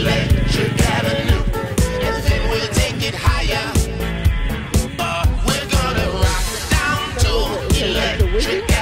Electric Avenue, and then we'll take it higher. We're gonna rock down to Electric